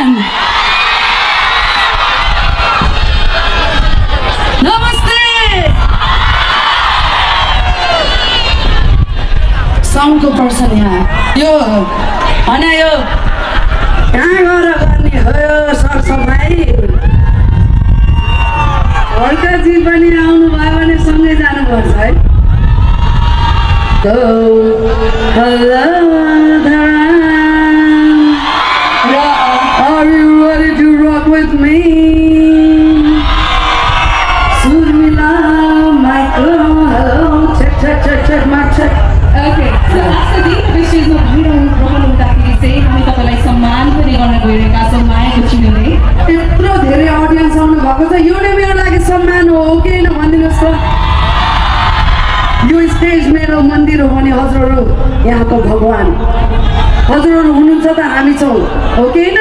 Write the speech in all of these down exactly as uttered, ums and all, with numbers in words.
धरान नमस्ते साउन्डको पर्सन यहाँ यो होइन यो कहाँ गएर गर्ने हो यो सरसफाइ हल्काजी पनि आउनुभयो भने सँगै जानुपर्छ है Go, hello, Dharan. Are you ready to rock with me? Surmila, Michael, hello, check, check, check, check, mic check. Okay, so Astha di विशेषमा भइरहनु हुँदाखेरि चाहिँ हामी तपाईलाई सम्मान पनि गर्न गइरहेका छौँ मायाको चिन्हले यत्रो धेरै अडियन्स आउनु भएको छ यो नै मेरो लागि सम्मान हो ओके न भनिदिनुहोस् त यो स्टेज मेरो मन्दिर हो भने हजुरहरू यहाँको भगवान हजुरहरू हुनुहुन्छ त हामी छौँ ओके न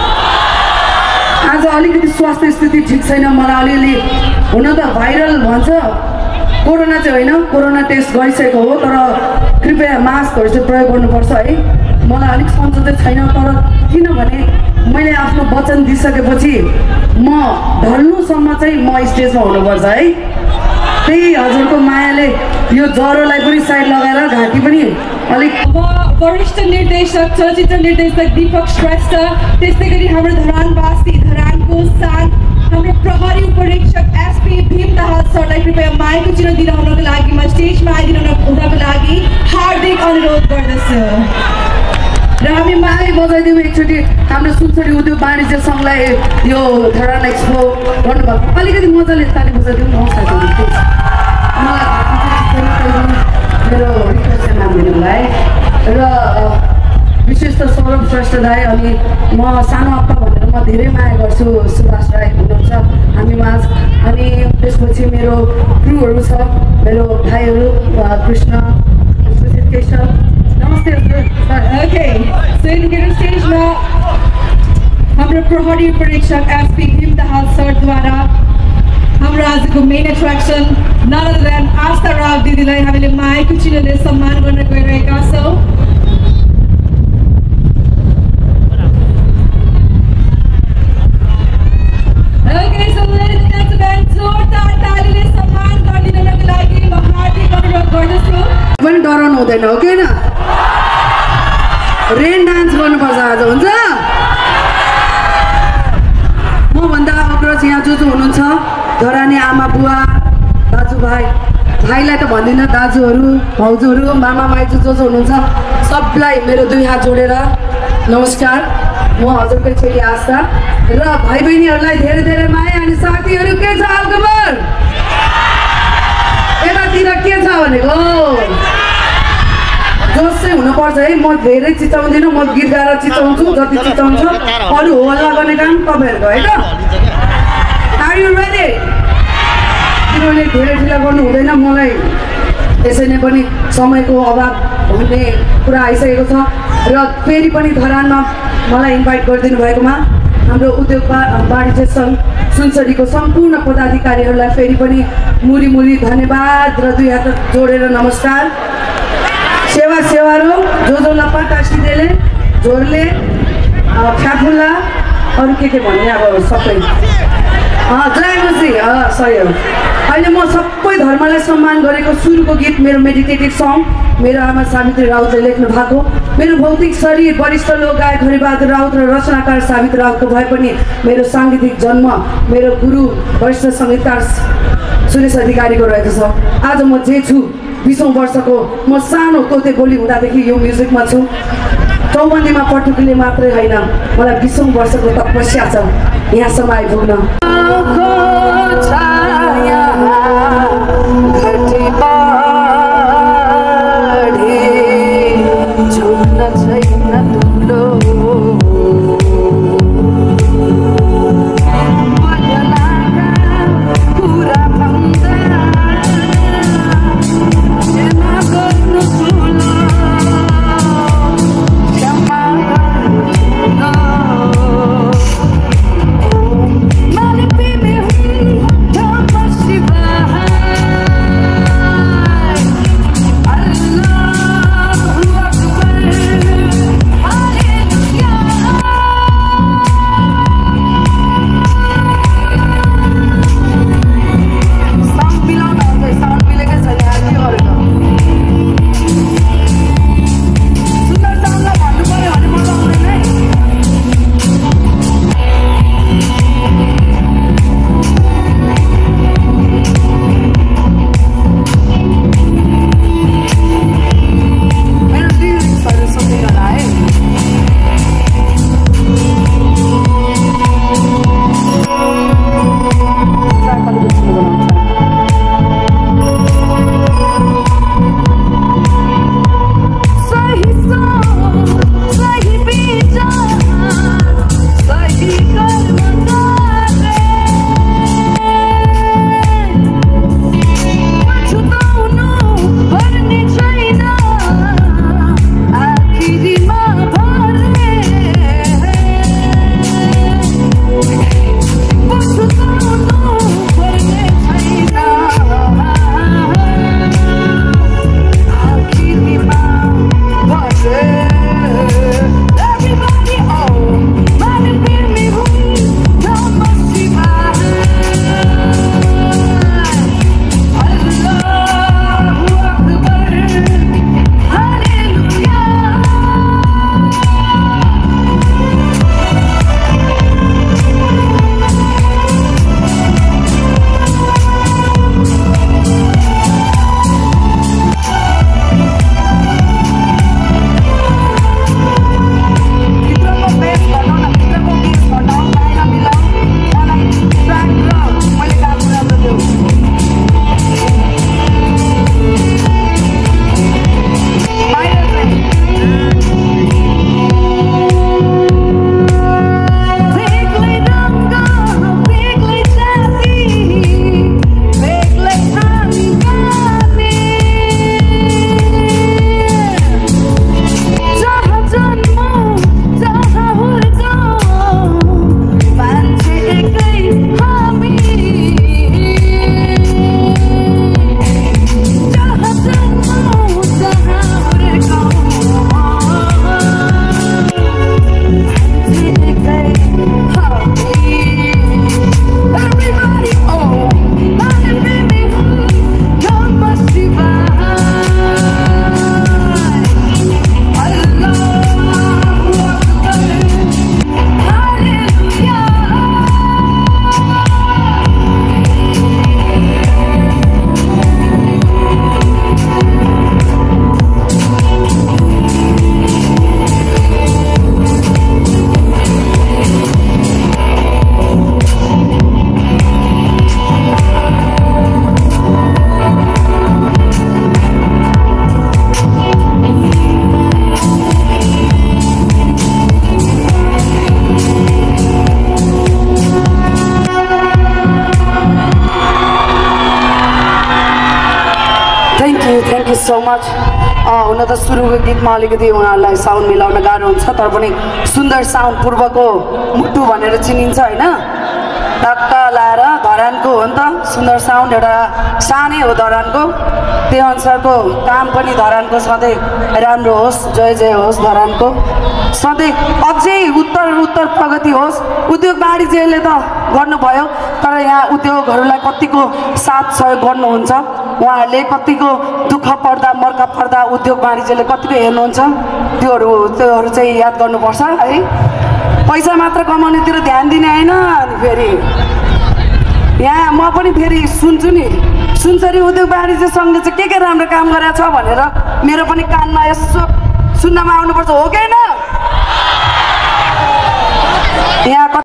आज अलिकति स्वास्थ्य स्थिति ठिक छैन मलाई अलिअलि हुन त भाइरल भन्छ कोरोना चाहिँ होइन कोरोना टेस्ट गरिसकेको हो तर कृपया मास्कहरू चाहिँ प्रयोग गर्नुपर्छ है मलाई अलिक सन्चो चाहिँ छैन तर किनभने मैले आफ्नो वचन दिइसकेपछि म ढल्नुसम्म चाहिँ म स्टेजमा हुनुपर्छ है त्यही हजुरको मायाले यो ज्वरोलाई पनि साइड लगाएर घाँटी पनि अलिक अब वरिष्ठ निर्देशक चलचित्र निर्देशक दीपक श्रेष्ठ त्यस्तै गरी हाम्रो धरानवासी धरानको सान हाम्रो प्रहरी उपरीक्षक एसपी भीम दाहाल सरलाई कृपया मायाको चिन्ह दिलाउनको लागि म स्टेजमा आइदिनु हुनको लागि हार्दिक अनुरोध गर्दछु र हामी माया बजाइदिउँ एकचोटि हाम्रो सुनसरी उद्योग वाणिज्य सङ्घलाई यो धरान एक्सपो गर्नुभएको अलिकति मजाले ताली बजाइदिउँ न साथीहरू मेरो रिक्वेस्ट मानिदिनुलाई र विशेष त सौरभ श्रेष्ठ दाई अनि म सानो अप्पा भनेर म धेरै माया गर्छु सुभाष राई हुनुहुन्छ हामीमाझ अनि त्यसपछि मेरो क्रुहरू छ मेरो भाइहरू कृष्ण त्यसपछि केशव नमस्ते ओके सो इन्डिकेटर स्टेजमा हाम्रो प्रहरी परीक्षक एसपी भीम दाहाल सरद्वारा हाम्रो आजको main attraction none other than Astha Raut दिदीलाई हामीले मायाको चिन्हले सम्मान गर्न गइरहेका छौँ okay so ladies and gentlemen जोरदार तालीले सम्मान गरिदिनको लागि म हार्दिक अनुरोध गर्दछु पनि डराउनु हुँदैन हो कि न रेन डान्स गर्नुपर्छ आज हुन्छ म भन्दा अग्रज यहाँ जो जो हुनुहुन्छ धरानी आमा बुवा दाजुभाइ भाइलाई त भन्दिनँ दाजुहरू भाउजूहरू मामा माइजू जो जो हुनुहुन्छ सबलाई मेरो दुई हात जोडेर नमस्कार म हजुरकै छोरी आस्था र भाइ बहिनीहरूलाई धेरै धेरै माया अनि साथीहरू के छ हालखबर यतातिर के छ भनेको जोस चाहिँ हुनुपर्छ है म धेरै चिचाउँदिनँ म गीत गाएर चिचाउँछु जति चिचाउँछ अरू हल्ला गर्ने काम तपाईँहरूको है त आर यु रेडी किनभने धेरै ढिला गर्नु हुँदैन मलाई त्यसै नै पनि समयको अभाव भन्ने कुरा आइसकेको छ र फेरि पनि धरानमा मलाई इन्भाइट गरिदिनु भएकोमा हाम्रो उद्योग वाणिज्य सङ्घ सुनसरीको सम्पूर्ण पदाधिकारीहरूलाई फेरि पनि मुरी मुरी धन्यवाद र दुई हात जोडेर नमस्कार सेवा सेवारो जो जो लप्पा टासिदेले झोरले फ्याफुल्ला अरू के के भन्ने अब सबै जयमसी सही हो अहिले म सबै धर्मलाई सम्मान गरेको सुरुको गीत मेरो मेडिटेटिभ सङ मेरो आमा सावित्री राउतले लेख्नु भएको मेरो भौतिक शरीर वरिष्ठ लोक गायक हरिबहादुर राउत र रचनाकार सावित्री राउतको भए पनि मेरो साङ्गीतिक जन्म मेरो गुरु वरिष्ठ सङ्गीतकार सुरेश अधिकारीको रहेको छ आज म जे छु बीसौँ वर्षको म सानो तोते बोली हुँदादेखि यो म्युजिकमा छु चौबन्दीमा पटुकीले मात्रै होइन मलाई बीसौँ वर्षको तपस्या छ यहाँसम्म आइपुग्न Money, baby, सो मच हुन त सुरुको गीतमा अलिकति उहाँहरूलाई साउन्ड मिलाउन गाह्रो हुन्छ तर पनि सुन्दर साउन्ड पूर्वको मुटु भनेर चिनिन्छ होइन टक्क लाएर धरानको हो नि त सुन्दर साउन्ड एउटा सानै हो धरानको त्यो अनुसारको काम पनि धरानको सधैँ राम्रो होस् जय जय होस् धरानको सधैँ अझै उत्तर उत्तर प्रगति होस् उद्योग वाणिज्यले त गर्नुभयो तर यहाँ उद्योगहरूलाई कतिको साथ सहयोग गर्नुहुन्छ उहाँहरूले कतिको दुःख पर्दा मर्का पर्दा उद्योग वाणिज्यले कतिको हेर्नुहुन्छ त्योहरू त्योहरू चाहिँ याद गर्नुपर्छ है पैसा मात्र कमाउनेतिर ध्यान दिने होइन अनि फेरि यहाँ म पनि फेरि सुन्छु नि सुनसरी उद्योग वाणिज्य सङ्घले चाहिँ के के राम्रो काम गरेको छ भनेर मेरो पनि कानमा यसो सुन्नमा आउनुपर्छ हो कि होइन यहाँ